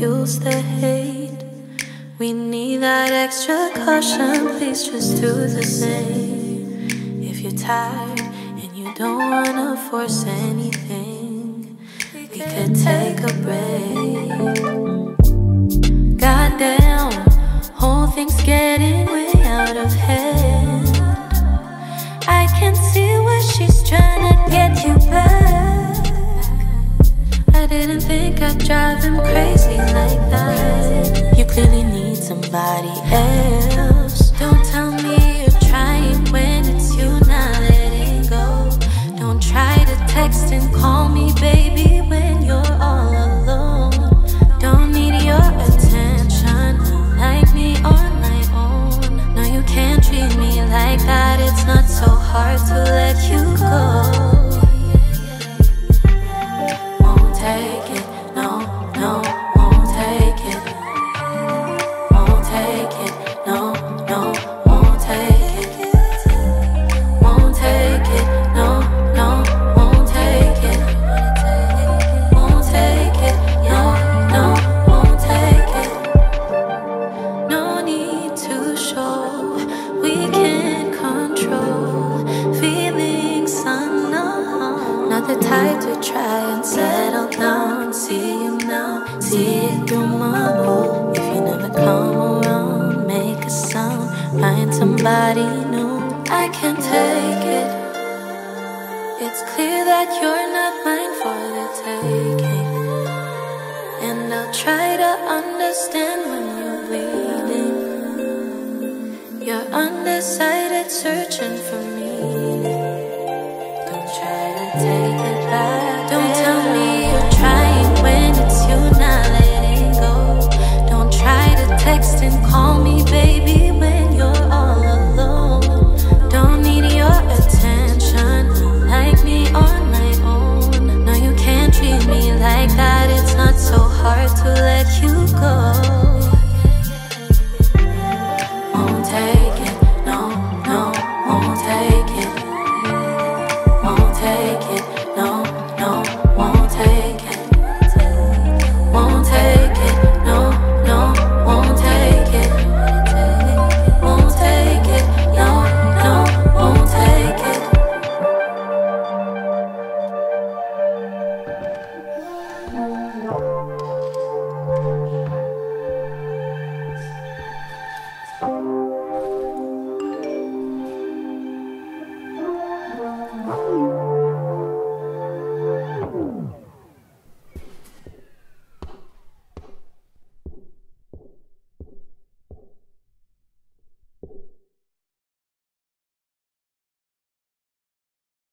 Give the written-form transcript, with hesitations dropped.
fuels the hate. We need that extra caution, please just do the same. If you're tired and you don't wanna force anything, we could take a break. Goddamn, whole thing's getting way out of hand. I can see where she's trying to get you back. I didn't think I'd drive him crazy like that. You clearly need somebody else. Don't tell me you're trying when it's you not letting go. Don't try to text and call me baby when you're all alone. Don't need your attention, like me on my own. No, you can't treat me like that. It's not so hard to let you go. Won't take it, no, no, won't take it. Won't take it, no, no, won't take it. Won't take it, no, no, won't take it. Won't take it, no, no, won't take it. No need to show, we can't control feelings unknown. Not the type to try and settle down. See you now, see it through my hole. If you never come around, make a sound, find somebody new. I can't take it. It's clear that you're not mine for the taking, and I'll try to understand when you're bleeding. You're undecided, searching for meaning. Don't try to take it back.